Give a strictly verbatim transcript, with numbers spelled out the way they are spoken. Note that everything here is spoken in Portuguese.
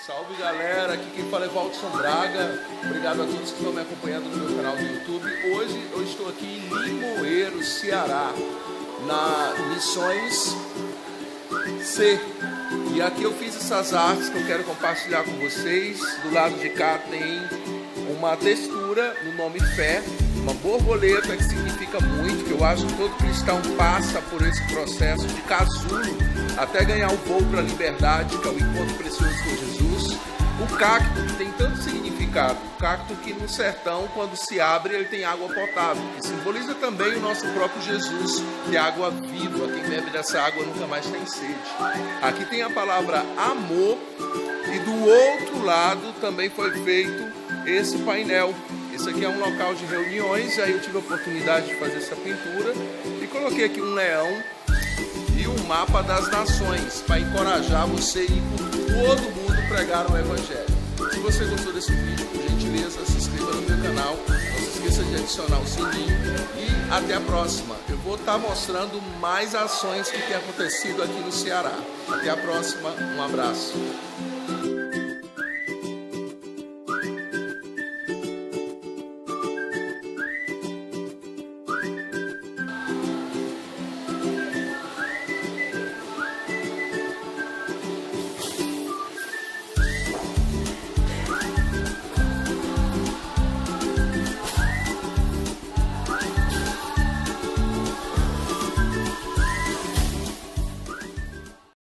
Salve galera, aqui quem fala é Valdson Braga. Obrigado a todos que estão me acompanhando no meu canal do YouTube. Hoje eu estou aqui em Limoeiro, Ceará, na Missões C. E aqui eu fiz essas artes que eu quero compartilhar com vocês. Do lado de cá tem uma textura no nome Fé, uma borboleta que significa muito, que eu acho que todo cristão passa por esse processo de casulo até ganhar o voo para a liberdade, que é o encontro precioso com Jesus. O cacto, que tem tanto significado, o cacto que no sertão, quando se abre, ele tem água potável, que simboliza também o nosso próprio Jesus, que é água viva, quem bebe dessa água nunca mais tem sede. Aqui tem a palavra amor, e do outro lado também foi feito esse painel. Esse aqui é um local de reuniões, aí eu tive a oportunidade de fazer essa pintura e coloquei aqui um leão e um mapa das nações para encorajar você a ir por todo mundo pregar o Evangelho. Se você gostou desse vídeo, por gentileza, se inscreva no meu canal, não se esqueça de adicionar o sininho e até a próxima. Eu vou estar mostrando mais ações que tem acontecido aqui no Ceará. Até a próxima, um abraço.